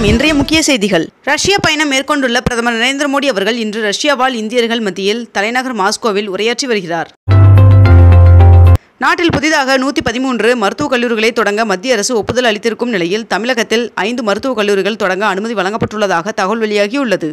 வணக்கம். இன்றைய முக்கிய செய்திகள். ரஷ்யா பயணம் மேற்கொண்டுள்ள பிரதமர் நரேந்திர மோடி அவர்கள் இன்று ரஷ்யா வாழ் இந்தியர்கள் மத்தியில் தலைநகர் மாஸ்கோவில் உரையாற்றி வருகிறார். நாட்டில் புதிதாக 113 மருத்துவக் கல்லூரிகளை தொடங்க மத்திய அரசு ஒப்புதல் அளித்திருக்கும் நிலையில் தமிழகத்தில் 5 மருத்துவக் கல்லூரிகள் தொடங்க அனுமதி வழங்கப்பட்டுள்ளதாக தகவல் வெளியாகியுள்ளது.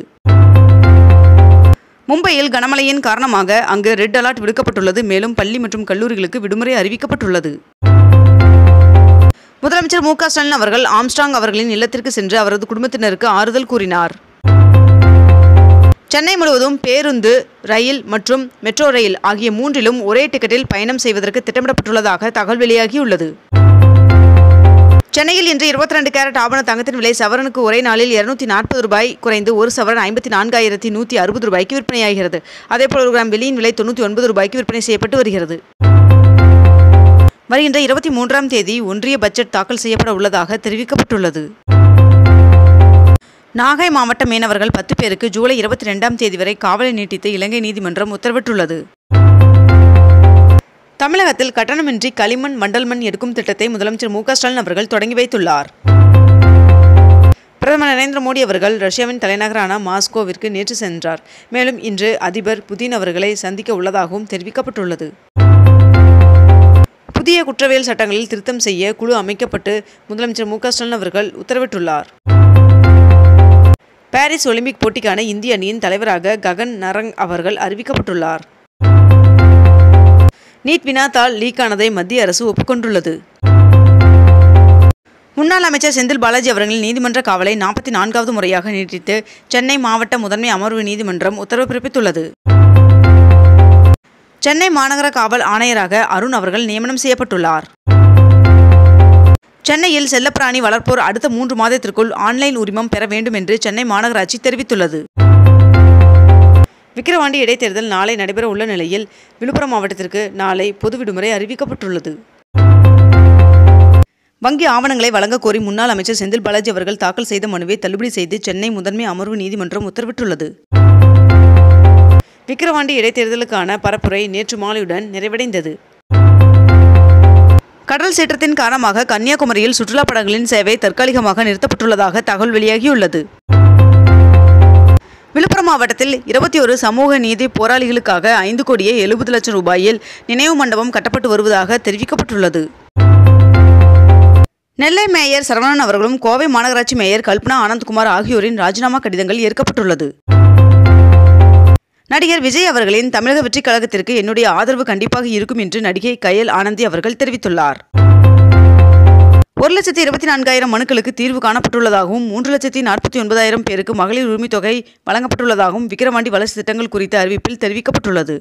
மும்பையில் கனமழையின் காரணமாக அங்கு ரெட் அலர்ட் விடுக்கப்பட்டுள்ளது. மேலும் பள்ளி மற்றும் கல்லூரிகளுக்கு விடுமுறை அறிவிக்கப்பட்டுள்ளது. முதலமைச்சர் மு க ஸ்டாலின் அவர்கள் ஆம்ஸ்ட்ராங் அவர்களின் இல்லத்திற்கு சென்று அவரது குடும்பத்தினருக்கு ஆறுதல் கூறினார். சென்னை முழுவதும் பேருந்து, ரயில் மற்றும் மெட்ரோ ரயில் ஆகிய 3லும் ஒரே டிக்கெட்டில் பயணம் செய்வதற்கு திட்டமிடப்பட்டுள்ளதாக தகவல் வெளியாகியுள்ளது. சென்னையில் இன்று 22 கேரட் ஆபண தங்கத்தின் விலை சவரனுக்கு ஒரே நாளில் 240 ரூபாய் குறைந்து ஒரு சவரன் 54,160 ரூபாய்க்கு விற்பனையாகிறது. அதேபோல் ஒரு கிராம் வெள்ளியின் விலை 99 ரூபாய்க்கு விற்பனை செய்யப்பட்டு வருகிறது. வருகின்ற 23ஆம் தேதி ஒன்றிய பட்ஜெட் தாக்கல் செய்யப்பட உள்ளதாக தெரிவிக்கப்பட்டுள்ளது. நாகை மாவட்ட மீனவர்கள் 10 பேருக்கு ஜூலை 22ஆம் தேதி வரை காவலை நீட்டித்து இலங்கை நீதிமன்றம் உத்தரவிட்டுள்ளது. தமிழகத்தில் கட்டணமின்றி களிமண், வண்டல் மண் எடுக்கும் திட்டத்தை முதலமைச்சர் மு க ஸ்டாலின் அவர்கள் தொடங்கி வைத்துள்ளார். பிரதமர் நரேந்திர மோடி அவர்கள் ரஷ்யாவின் தலைநகரான மாஸ்கோவிற்கு நேற்று சென்றார். மேலும் இன்று அதிபர் புதின் அவர்களை சந்திக்க உள்ளதாகவும் தெரிவிக்கப்பட்டுள்ளது. புதிய குற்றவியல் சட்டங்களில் திருத்தம் செய்ய குழு அமைக்கப்பட்டு முதலமைச்சர் மு க ஸ்டாலின் அவர்கள் உத்தரவிட்டுள்ளார். பாரிஸ் ஒலிம்பிக் போட்டிக்கான இந்திய அணியின் தலைவராக ககன் நரங் அவர்கள் அறிவிக்கப்பட்டுள்ளார். நீட் வினாத்தாள் லீக்கானதை மத்திய அரசு ஒப்புக்கொண்டுள்ளது. முன்னாள் அமைச்சர் செந்தில் பாலாஜி அவர்களின் நீதிமன்ற காவலை 44வது முறையாக நீட்டித்து சென்னை மாவட்ட முதன்மை அமர்வு நீதிமன்றம் உத்தரவு பிறப்பித்துள்ளது. சென்னை மாநகர காவல் ஆணையராக அருண் அவர்கள் நியமனம் செய்யப்பட்டுள்ளார். சென்னையில் செல்லப்பிராணி வளர்ப்போர் அடுத்த 3 மாதத்திற்குள் ஆன்லைன் உரிமம் பெற வேண்டும் என்று சென்னை மாநகராட்சி தெரிவித்துள்ளது. விக்கிரவாண்டி இடைத்தேர்தல் நாளை நடைபெற உள்ள நிலையில் விழுப்புரம் மாவட்டத்திற்கு நாளை பொது விடுமுறை அறிவிக்கப்பட்டுள்ளது. வங்கி ஆவணங்களை வழங்க கோரி முன்னாள் அமைச்சர் செந்தில் பாலாஜி அவர்கள் தாக்கல் செய்த மனுவை தள்ளுபடி செய்து சென்னை முதன்மை அமர்வு நீதிமன்றம் உத்தரவிட்டுள்ளது. விக்கிரவாண்டி இடைத்தேர்தலுக்கான பரப்புரை நேற்று மாலையுடன் நிறைவடைந்தது. கடல் சீற்றத்தின் காரணமாக கன்னியாகுமரியில் சுற்றுலா படகுகளின் சேவை தற்காலிகமாக நிறுத்தப்பட்டுள்ளதாக தகவல் வெளியாகியுள்ளது. விழுப்புரம் மாவட்டத்தில் 21 சமூக நீதி போராளிகளுக்காக 5,70,00,000 ரூபாயில் நினைவு மண்டபம் கட்டப்பட்டு வருவதாக தெரிவிக்கப்பட்டுள்ளது. நெல்லை மேயர் சரவணன் அவர்களும் கோவை மாநகராட்சி மேயர் கல்பனா ஆனந்த்குமார் ஆகியோரின் ராஜினாமா கடிதங்கள் ஏற்கப்பட்டுள்ளது. நடிகர் விஜய் அவர்களின் தமிழக வெற்றிக் கழகத்திற்கு என்னுடைய ஆதரவு கண்டிப்பாக இருக்கும் என்று நடிகை கயல் ஆனந்தி அவர்கள் தெரிவித்துள்ளார். 1,24,000 மனுக்களுக்கு தீர்வு காணப்பட்டுள்ளதாகவும் 3,49,000 பேருக்கு மகளிர் உரிமைத் தொகை வழங்கப்பட்டுள்ளதாகவும் விக்கிரவாண்டி வளர்ச்சி திட்டங்கள் குறித்த அறிவிப்பில் தெரிவிக்கப்பட்டுள்ளது.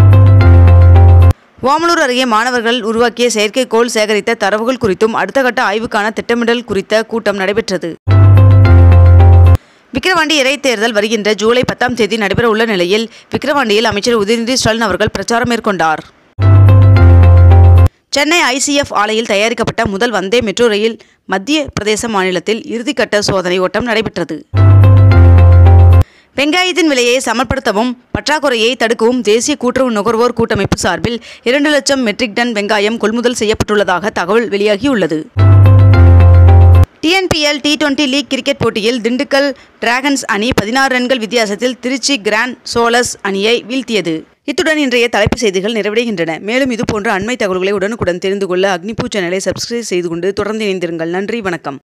ஓமலூர் அருகே மாணவர்கள் உருவாக்கிய செயற்கைக்கோள் சேகரித்த தரவுகள் குறித்தும் அடுத்த கட்ட ஆய்வுக்கான திட்டமிடல் குறித்த கூட்டம் நடைபெற்றது. விக்கிரவாண்டி இடைத்தேர்தல் வருகின்ற ஜூலை 10ஆம் தேதி நடைபெற உள்ள நிலையில் விக்கிரவாண்டியில் அமைச்சர் உதயநிதி ஸ்டாலின் அவர்கள் பிரச்சாரம் மேற்கொண்டார். சென்னை ICF ஆலையில் தயாரிக்கப்பட்ட முதல் வந்தே மெட்ரோ ரயில் மத்திய பிரதேச மாநிலத்தில் இறுதிக்கட்ட சோதனை ஓட்டம் நடைபெற்றது. வெங்காயத்தின் விலையை சமப்படுத்தவும் பற்றாக்குறையை தடுக்கவும் தேசிய கூட்டுறவு நுகர்வோர் கூட்டமைப்பு சார்பில் 2 லட்சம் மெட்ரிக் டன் வெங்காயம் கொள்முதல் செய்யப்பட்டுள்ளதாக தகவல் வெளியாகியுள்ளது. TNPL T20 லீக் கிரிக்கெட் போட்டியில் திண்டுக்கல் டிராகன்ஸ் அணி 16 ரன்கள் வித்தியாசத்தில் திருச்சி கிராண்ட் சோலர்ஸ் அணியை வீழ்த்தியது. இத்துடன் இன்றைய தலைப்புச் செய்திகள் நிறைவடைகின்றன. மேலும் இதுபோன்ற அண்மை தகவல்களை உடனுக்குடன் தெரிந்து கொள்ள அக்னிபூ சேனலை சப்ஸ்கிரைப் செய்து கொண்டு தொடர்ந்து இணைந்திருங்கள். நன்றி, வணக்கம்.